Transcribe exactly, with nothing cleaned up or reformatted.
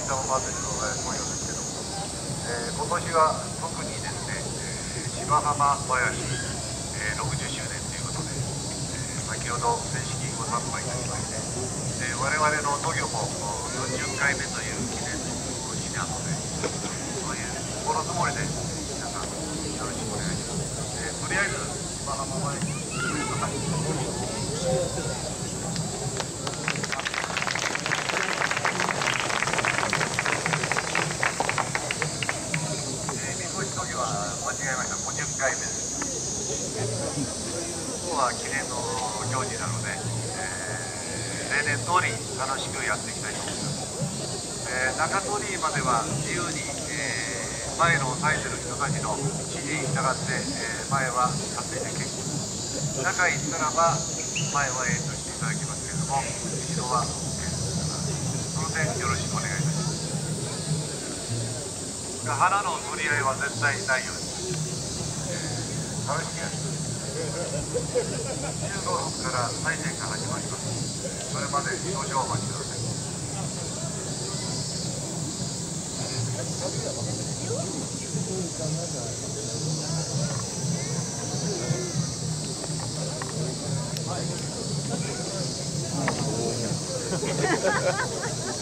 北の祭りの模様ですけども、えー、今年は特にですね、えー、芝浜囃子、えー、ろくじゅっしゅうねんということで、えー、先ほど正式ご参拝いたしまして、えー、我々の渡御もよんじゅっかいめという記念の年なので、そういう心づもりで皆さんよろしくお願いします。えー、とりあえず芝浜囃子間違えました。ごじゅっかいめです。今日は記念の行事なので、えー、例年通り楽しくやっていきたいと思います。えー、中通りまでは自由に、えー、前の押さえてる人たちの指示に従って、えー、前は立っていて結構。中へ行ったらば前は演奏していただきますけれども、後ろは OK ですから、その点よろしくお願いいたします。花の取り合いは絶対ないように。楽しみやります。じゅうごふんから祭典が始まります。それまで少々お待ちください。はい